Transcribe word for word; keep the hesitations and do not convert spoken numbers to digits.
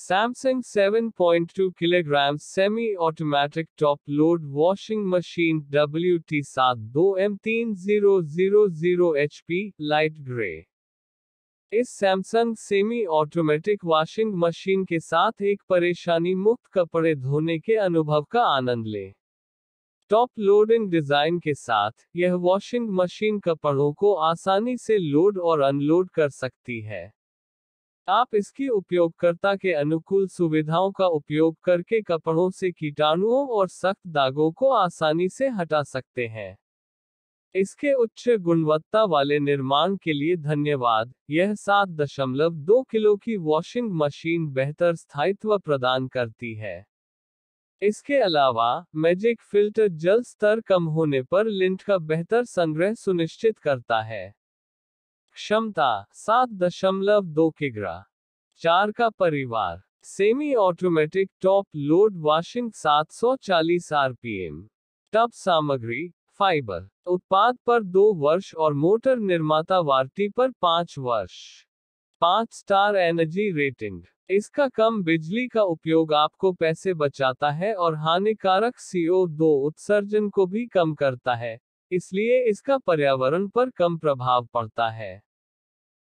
Samsung seven point two kilogram semi-automatic top-load washing machine W T seven two M three thousand H P light grey. इस Samsung semi automatic washing machine के साथ एक परेशानी मुक्त कपड़े धोने के अनुभव का आनंद लें। टॉप लोडिंग डिजाइन के साथ यह वॉशिंग मशीन कपड़ों को आसानी से लोड और अनलोड कर सकती है। आप इसकी उपयोगकर्ता के अनुकूल सुविधाओं का उपयोग करके कपड़ों से कीटाणुओं और सख्त दागों को आसानी से हटा सकते हैं। इसके उच्च गुणवत्ता वाले निर्माण के लिए धन्यवाद। यह सात दशमलव दो किलो की वॉशिंग मशीन बेहतर स्थायित्व प्रदान करती है। इसके अलावा मैजिक फिल्टर जल स्तर कम होने पर लिंट का बेहतर संग्रह सुनिश्चित करता है। क्षमता सात दशमलव दो किग्रा। चार का परिवार। Semi automatic top load washing सात सौ चालीस आरपीएम। टब सामग्री फाइबर। उत्पाद पर दो वर्ष और मोटर निर्माता वारंटी पर पाँच वर्ष। पाँच स्टार एनर्जी रेटिंग। इसका कम बिजली का उपयोग आपको पैसे बचाता है और हानिकारक सी ओ दो उत्सर्जन को भी कम करता है, इसलिए इसका पर्यावरण पर कम प्रभाव पड़ता है।